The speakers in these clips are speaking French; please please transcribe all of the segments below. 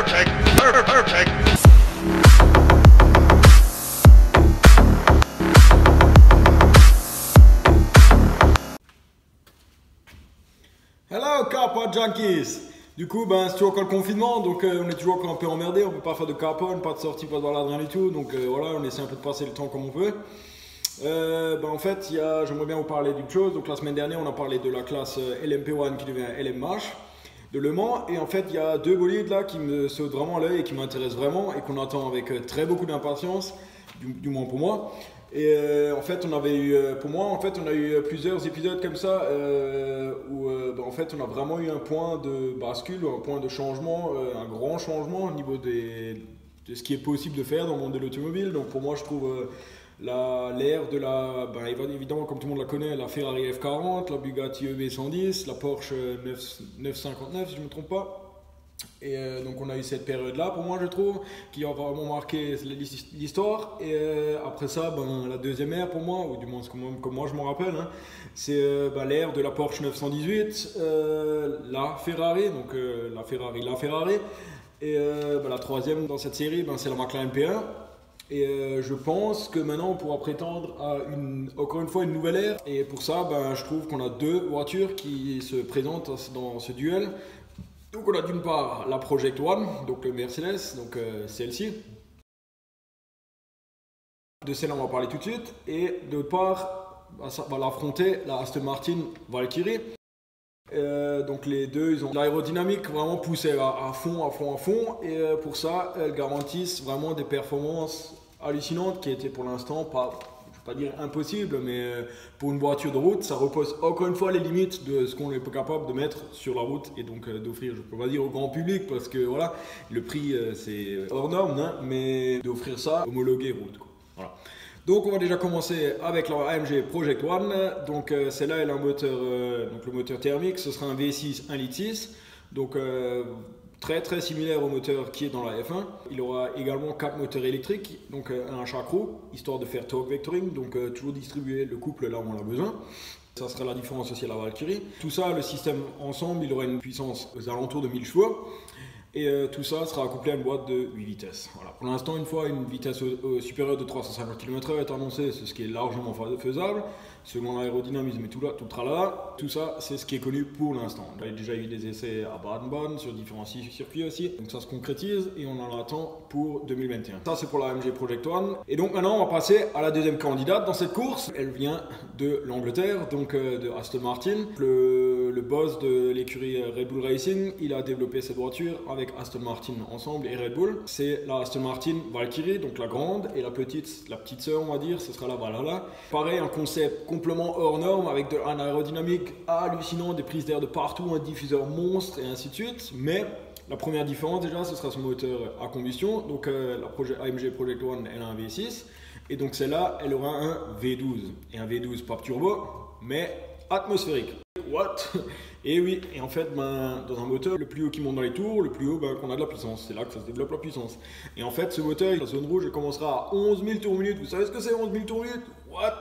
Perfect. Perfect. Hello Car Junkies. Du coup, c'est toujours encore le confinement, donc on est toujours encore un peu emmerdé, on peut pas faire de carpon, pas de sortie, pas de balade, rien du tout, donc voilà, on essaie un peu de passer le temps comme on peut. En fait, j'aimerais bien vous parler d'une chose. Donc la semaine dernière, on a parlé de la classe LMP1 qui devient LMH de Le Mans, et en fait, il y a deux bolides là qui me sautent vraiment à l'œil et qui m'intéressent vraiment et qu'on attend avec très beaucoup d'impatience, du moins pour moi. Et en fait, on avait eu, pour moi, en fait, on a eu plusieurs épisodes comme ça où en fait, on a vraiment eu un point de bascule, un point de changement, un grand changement au niveau de ce qui est possible de faire dans le monde de l'automobile. Donc pour moi, je trouve l'ère de la, évidemment, comme tout le monde la connaît, la Ferrari F40, la Bugatti EB110, la Porsche 959, si je ne me trompe pas. Et donc on a eu cette période-là, pour moi je trouve, qui a vraiment marqué l'histoire. Et après ça, la deuxième ère pour moi, ou du moins comme moi je m'en rappelle, hein, c'est l'ère de la Porsche 918, la Ferrari, donc la Ferrari. Et la troisième dans cette série, c'est la McLaren P1. Et je pense que maintenant on pourra prétendre à encore une fois une nouvelle ère. Et pour ça, je trouve qu'on a deux voitures qui se présentent dans ce duel. Donc on a d'une part la Project One, donc le Mercedes, donc celle-ci. De celle-là on va parler tout de suite. Et d'autre part, ça va l'affronter la Aston Martin Valkyrie. Donc les deux, ils ont l'aérodynamique vraiment poussée à fond. Et pour ça, elles garantissent vraiment des performances hallucinantes qui étaient pour l'instant pas... pas dire impossible, mais pour une voiture de route, ça repose encore une fois les limites de ce qu'on est capable de mettre sur la route et donc d'offrir, je peux pas dire au grand public parce que voilà, le prix c'est hors norme, hein, mais d'offrir ça homologué route, quoi. Voilà. Donc on va déjà commencer avec la AMG Project One. Donc celle-là elle a un moteur, donc le moteur thermique, ce sera un V6 1,6 litre, donc très similaire au moteur qui est dans la F1. Il aura également 4 moteurs électriques, donc un à chaque roue, histoire de faire torque vectoring, donc toujours distribuer le couple là où on a besoin. Ça sera la différence aussi à la Valkyrie. Tout ça, le système ensemble, il aura une puissance aux alentours de 1000 chevaux. Et tout ça sera couplé à une boîte de 8 vitesses. Voilà. Pour l'instant, une fois une vitesse supérieure de 350 km/h est annoncée, c'est ce qui est largement faisable, selon l'aérodynamisme et tout tralala. Tout ça, c'est ce qui est connu pour l'instant. Il y a déjà eu des essais à Baden-Baden, sur différents circuits aussi. Donc ça se concrétise et on en attend pour 2021. Ça, c'est pour la AMG Project One. Et donc maintenant, on va passer à la deuxième candidate dans cette course. Elle vient de l'Angleterre, donc de Aston Martin. Le boss de l'écurie Red Bull Racing, il a développé cette voiture avec Aston Martin ensemble et Red Bull. C'est la Aston Martin Valkyrie, donc la grande, et la petite sœur, on va dire, ce sera la Valhalla. Pareil, un concept complètement hors norme avec un aérodynamique hallucinant, des prises d'air de partout, un diffuseur monstre et ainsi de suite. Mais la première différence déjà, ce sera son moteur à combustion. Donc la AMG Project One, elle a un V6, et donc celle-là, elle aura un V12. Et un V12 pas turbo, mais atmosphérique. What? Et oui, et en fait, dans un moteur, le plus haut qui monte dans les tours, le plus haut qu'on a de la puissance. C'est là que ça se développe la puissance. Et en fait, ce moteur, la zone rouge, il commencera à 11 000 tours minute. Vous savez ce que c'est 11 000 tours minute? What?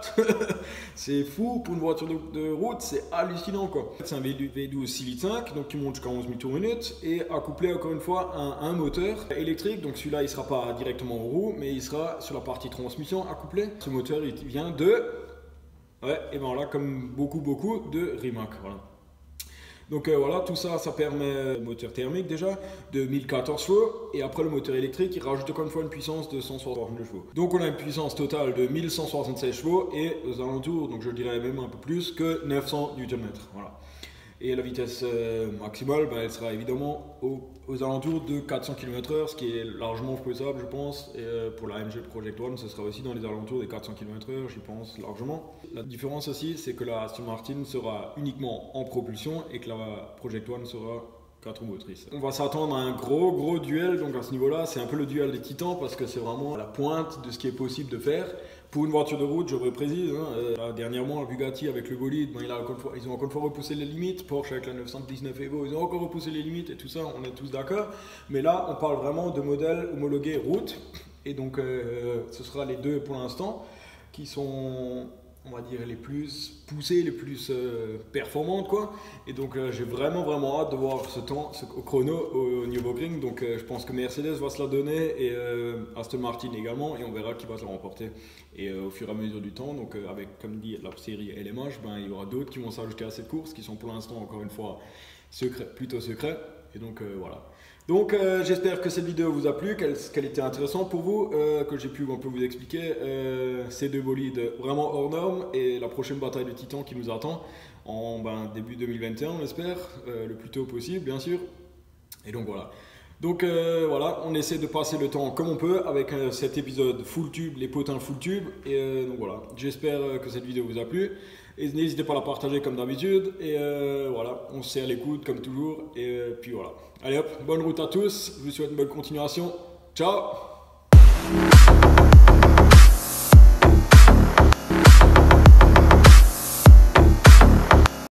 C'est fou pour une voiture de route, c'est hallucinant quoi. C'est un V12 6 litres 5, donc qui monte jusqu'à 11 000 tours minute et accouplé encore une fois à un moteur électrique. Donc celui-là, il ne sera pas directement aux roues, mais il sera sur la partie transmission accouplé. Ce moteur, il vient de... Ouais, et ben là, comme beaucoup de Rimac, voilà. Donc voilà, tout ça, ça permet le moteur thermique déjà de 1014 chevaux et après le moteur électrique, il rajoute encore une fois une puissance de 169 chevaux. Donc on a une puissance totale de 1176 chevaux et aux alentours, donc je dirais même un peu plus que 900 Nm. Voilà. Et la vitesse maximale, elle sera évidemment aux alentours de 400 km/h, ce qui est largement faisable, je pense. Et pour la AMG Project One, ce sera aussi dans les alentours des 400 km/h, j'y pense largement. La différence aussi, c'est que la Aston Martin sera uniquement en propulsion et que la Project One sera 4 roues motrices. On va s'attendre à un gros duel, donc à ce niveau-là, c'est un peu le duel des titans parce que c'est vraiment la pointe de ce qui est possible de faire. Pour une voiture de route, je reprécise, dernièrement, la Bugatti avec le bolide, ils ont encore une fois repoussé les limites. Porsche avec la 919 Evo, ils ont encore repoussé les limites et tout ça, on est tous d'accord. Mais là, on parle vraiment de modèles homologués route. Et donc, ce sera les deux pour l'instant qui sont on va dire, les plus poussées, les plus performantes, quoi. Et donc j'ai vraiment hâte de voir ce temps au chrono au Nürburgring. Donc je pense que Mercedes va se la donner et Aston Martin également, et on verra qui va se la remporter. Et au fur et à mesure du temps, donc avec, comme dit, la série LMH, ben, il y aura d'autres qui vont s'ajouter à cette course, qui sont pour l'instant, encore une fois, plutôt secrets. Et donc voilà. Donc j'espère que cette vidéo vous a plu, qu'elle était intéressante pour vous, que j'ai pu un peu vous expliquer ces deux bolides vraiment hors normes et la prochaine bataille de titans qui nous attend en début 2021, on espère, le plus tôt possible bien sûr. Et donc voilà. Donc voilà, on essaie de passer le temps comme on peut avec cet épisode full tube, les potins full tube. Et donc voilà, j'espère que cette vidéo vous a plu. Et n'hésitez pas à la partager comme d'habitude. Et voilà, on se serre les coudes comme toujours. Et puis voilà. Allez hop, bonne route à tous. Je vous souhaite une bonne continuation. Ciao!